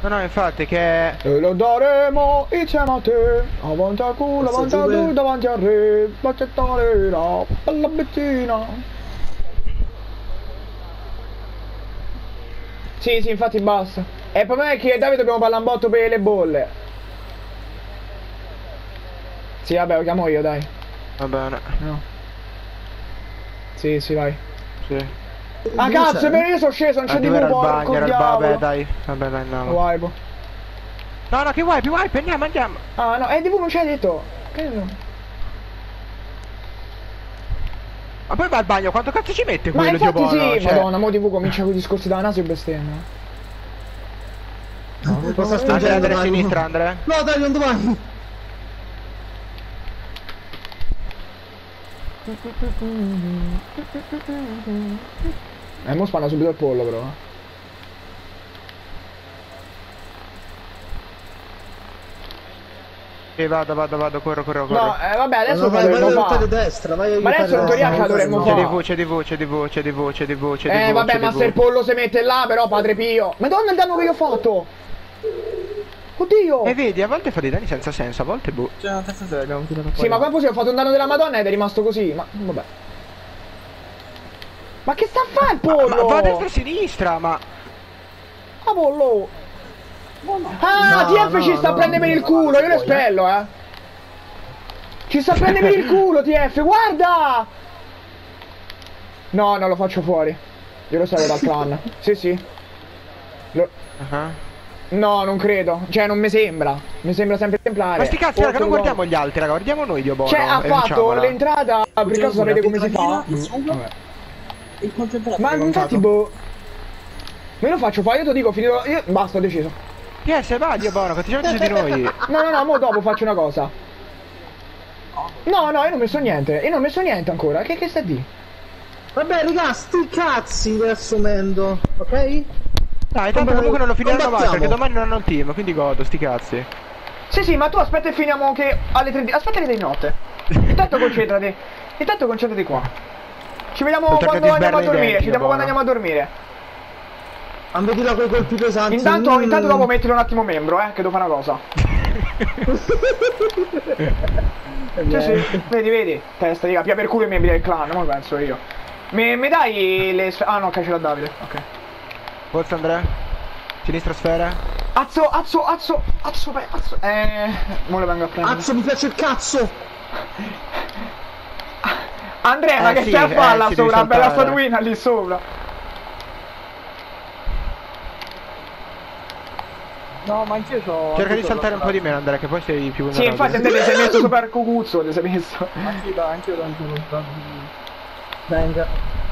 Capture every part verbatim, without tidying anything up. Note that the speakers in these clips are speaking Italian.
No, no, infatti che... E lo daremo insieme a te, avanti al culo, avanti a lui, davanti al re, l'accettare la bella bettina. Sì, sì, infatti basta. E il problema è che Davide dobbiamo parlare un botto per le bolle. Sì, vabbè, lo chiamo io, dai. Va bene. No. Sì, sì, vai. Sì. Ah, cazzo, per io sono sceso, non c'è di nuovo, porco diavolo. Vabbè, dai, vabbè, dai, andiamo. Wipe. No, no, che wipe, wipe, andiamo, andiamo. Ah, no, e D V non c'hai detto. Che no? Ma poi va al bagno, quanto cazzo ci mette Ma quello, infatti Dio buono? sì, Cioè... madonna, mo T V comincia con i discorsi da naso e bestemmia. No, cosa Andrea, spingere Andrea, a sinistra, Andrea. No, dai, non domani. Eh, mo spanna subito il pollo però. Sì, vado, vado, vado, corro, corro, corro. No, eh, vabbè, adesso No, vai, vai a dovremmo aiutare fare. destra, vai a Ma aiutare adesso in teoria ce la dovremmo C'è di fare. V, c'è di V, c'è di V, c'è di V, c'è di V, c'è di V, c'è di V. Eh, vabbè, ma di se il V. pollo si mette là, però, padre Pio. Madonna, il danno che io ho fatto. Oddio. E vedi, a volte fa dei danni senza senso, a volte boh. Cioè, una terza serie abbiamo tirato fuori. Sì, ma quando ho fatto un danno della Madonna ed è rimasto così. Ma, vabbè. Ma che sta a fare il pollo? Ma, ma va a destra e a sinistra, ma... Ah, pollo. Ah, No, T F no, ci sta a no, prendere per il culo, io lo espello, eh. Ci sta a prendere per il culo, T F, guarda! No, non lo faccio fuori. Io lo salvo dal clan. Sì, sì. Lo... Uh-huh. No, non credo. Cioè, non mi sembra. Mi sembra sempre esemplare. Ma sti cazzi, raga, non guardiamo gli altri, raga, guardiamo noi, Dio buono. Cioè, ha e fatto vinciamola. l'entrata. Per caso sapete come si fa? Vabbè. Il concentrato. Ma infatti, boh. Me lo faccio fare, io te lo dico, finito. Io basta, ho deciso. Yes, va, Dio buono, continuiamo su di noi. No, no, no, mo dopo faccio una cosa. No, no, io non ho messo niente. Io non ho messo niente ancora. Che, che sta di? Vabbè, raga, sti cazzi riassumendo, ok? Dai, tanto comunque non lo finiranno mai, combattiamo. perché domani non hanno il team, quindi godo, sti cazzi. Sì, sì, ma tu aspetta e finiamo che alle tre di... Aspetta alle tre di notte. Intanto concentrati. Intanto concentrati qua. Ci vediamo Non cerca quando di andiamo a sberle i dormire. denti, Ci vediamo quando buono. andiamo a dormire. Ammettila quei colpi pesanti. Intanto, Mm. intanto dopo mettilo un attimo membro, eh, che devo fare una cosa. Sì, sì, vedi, vedi. Testa, dica, pia per culo i membri del clan, ma penso io. Mi, mi dai le sfere? Ah no, ok, ce l'ha Davide, ok. Forza, Andrea. Sinistra sfera. Azzo, azzo, azzo, azzo, beh, azzo. Eh, mo le vengo a prendere. Cazzo, mi piace il cazzo! Andrea, ma Eh, che sì, stai a eh, fare là sì, devi sopra? Bella saltare. statuina lì sopra. No, ma anch'io c'ho... Cerca di saltare un po' di meno, Andrea, che poi sei più Sì, infatti Andrea ti sei messo sopra il cucuzzo, ti sei messo. Anch'io da, anch'io da un giorno. Venga.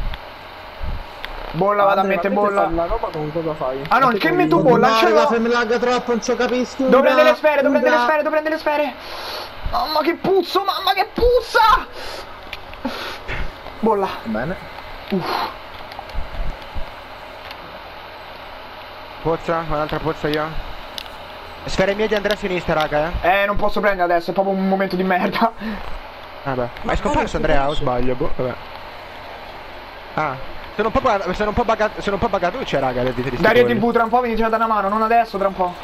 Bolla, vado a mettere bolla. La roba con cosa fai? Ah no, che metto bolla, non ce l'ho. Se mi lagga troppo, non ci capisco. Devo prendere le sfere, devo prendere le sfere, devo prendere le sfere. Mamma che puzzo, mamma che puzza! Bolla. Bene. Uff. Pozza, un'altra pozza io. Sfere mie di Andrea a sinistra, raga, eh. Eh, non posso prendere adesso, è proprio un momento di merda. Vabbè. Ma è scomparso Andrea, o sbaglio? Boh, vabbè. Ah. Sono un po' buggato, sono un po' buggato, sono un po' bugatucce, raga, le dite di sti Dario gol. T V tra un po' mi dice da una mano, non adesso, tra un po'.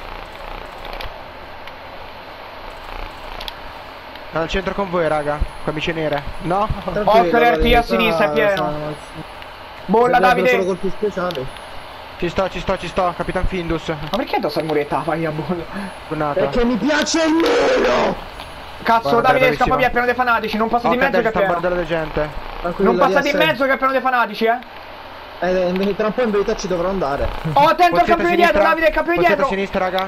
Sono al centro con voi, raga. Camicie nere. No? Occhio l'R T a sinistra, è pieno. Bolla Davide. Solo colpi speciali. Ci sto, ci sto, ci sto, Capitan Findus. Ma perché addosso al muretta fai a bolla? Buonata. Perché mi piace il nero! Cazzo, Guarda, Davide, bravissimo. scappa via, è pieno dei fanatici, non passa di Ok, mezzo che è sta pieno. bordando gente. Tranquillo, Non passa di D S. mezzo che è pieno dei fanatici, eh. Eh, invece tra un po' in verità ci dovrò andare. Oh, attento al Pozzetto a campione sinistra. dietro, Davide, il campione Pozzetto a dietro. sinistra, raga.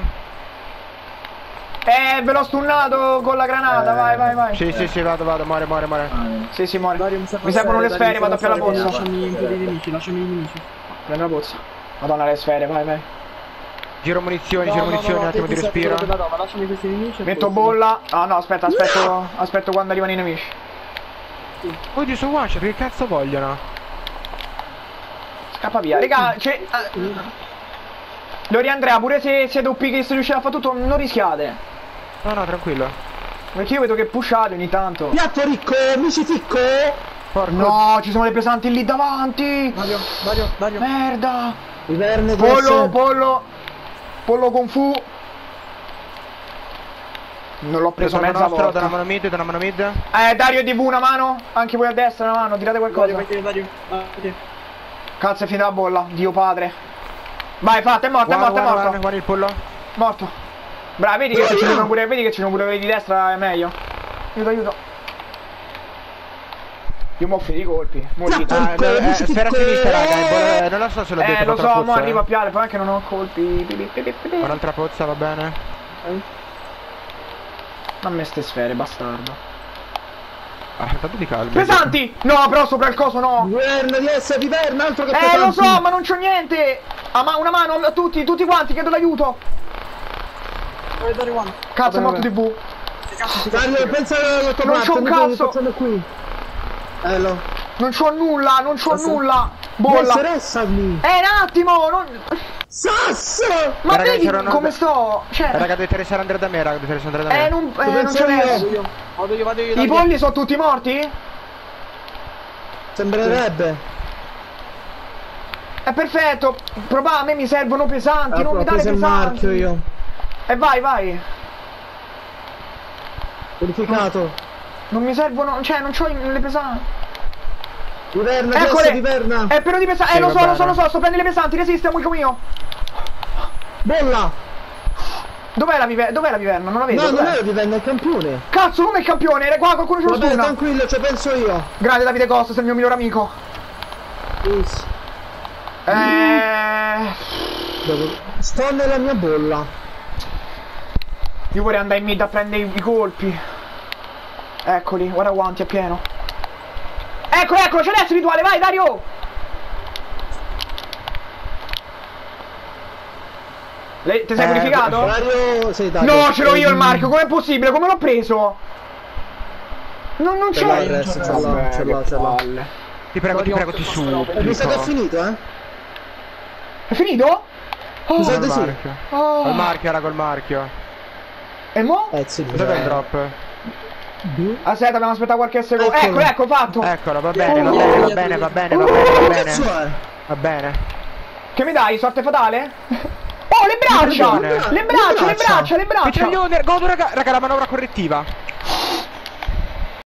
Eh, ve l'ho stunnato con la granata, Eh, vai, vai, vai. Sì, sì, sì, vado, vado, muore, muore, muore. Sì, sì, muore. Dario, Mi servono servono le sfere, vado a più alla servono pozza. sfere, Lasciami in piedi i nemici, lasciami i nemici. Prendo la pozza. Madonna, le sfere, vai, vai. Giro munizioni, giro munizioni, un attimo di respiro. Ma lasciami questi nemici. e Metto poi- bolla. Ah no, aspetta, aspetto, aspetto quando arrivano i nemici. Oddio, su one shot, che cazzo vogliono? Scappa via. Raga, c'è... Uh, Lori Andrea, pure se siete O P che se riuscite a fare tutto, non rischiate. No, no, tranquillo. Perché io vedo che pushate ogni tanto. Piatto ricco, amici ficco! Porco. No, ci sono dei pesanti lì davanti. Dario, Dario, Dario. Merda. Iverne, Pollo, D S. pollo. Pollo Kung Fu. Non l'ho preso Preso mezza nostro, da una volta. mano mid, da una mano mid. Eh, Dario e D V una mano. Anche voi a destra una mano. Tirate qualcosa. Dario, Dario, Dario. Cazzo è finita la bolla. Dio padre. Vai, fatta, è morto, è Guarda, morto, è guarda, morto. guarda, guarda il pollo. Morto. Bravo, vedi che se ci sono pure, vedi che ci sono pure quelli di destra è meglio. Aiuto, aiuto. Io mo offri i colpi. Morite. Ah, no, eh, sfera a sinistra, raga, il bollo- eh, non lo so se l'ho detto. Eh, lo ma tra so, pozza, mo eh. arrivo a piale, poi anche non ho colpi. Pi, pi, pi, pi, pi. Un'altra pozza, va bene. A me ste sfere, bastardo. Ah, tanto di calma. Pesanti! No, però sopra il coso no. Viverna, di essere Viverna, altro che Eh, pesanti. lo so, ma non c'ho niente. Ah, ma una mano a tutti, tutti quanti, chiedo l'aiuto. Vai, Dario, one. Cazzo, è morto Vabbè, D V. Dario, pensa alla tua Non parte, c'ho un noi stiamo cazzo. facendo qui. Bello. Non c'ho nulla, non c'ho Adesso- nulla. Bolla. Interessami. Eh, un attimo, non... Sasso! Ma Ragazzi, vedi c'erano- come sto? Cioè... Raga, dovete restare Andrea da me, raga, dovete restare Andrea da me. Eh, non, Dove eh, non penso c'è io? adesso. Vado io, vado io, I Dario. polli sono tutti morti? Sembrerebbe. È perfetto. Probà, a me mi servono pesanti, Ah, non mi ho dare preso il marchio pesanti. io. E vai, vai. Verificato. Non mi servono, cioè non c'ho le pesanti. Viverna, di Eccole! essere Viverna. È pieno di pesanti. Eh, Sì, lo va so, lo bene. so, lo so, sto prendendo le pesanti, resiste, amico mio. Bolla. Dov'è la viverna? Dov'è la viverna? Non la vedo. No, non dov'è? è Viverna, è il campione. Cazzo, come il campione? Era qua, qualcuno ce lo Vabbè, stuna. tranquillo, ci penso io. Grande Davide Costa, sei il mio migliore amico. Uff. Eh... Devo- Sto nella mia bolla. Io vorrei andare in mid a prendere i, i colpi. Eccoli, guarda quanti, è pieno. Ecco, ecco, c'è adesso rituale, vai Dario! Le, ti sei Eh, purificato? Dario, sei Dario. No, ce l'ho io il Ehm, marchio, com'è possibile? Come l'ho preso? Non, non Ce l'ho c'è. il resto, ce l'ho, ce l'ho, ce l'ho. Ti prego, ti prego, ti su. E mi sa che è finito, eh? È finito? Mi Oh, sa Col di sì. marchio. oh. Col marchio, era col marchio. E mo? Eh, sì. Dov'è il drop? Aspetta, dobbiamo aspettare qualche secondo. Ecco, Eccolo. ecco, fatto. Eccolo, va bene, va bene, va bene, va bene, va bene, va Che cazzo bene. è? Va bene. Che mi dai? Sorte fatale? Oh, le braccia! Le Le braccia, le braccia. braccia, le braccia! Picciaglione, godo, raga, raga, la manovra correttiva.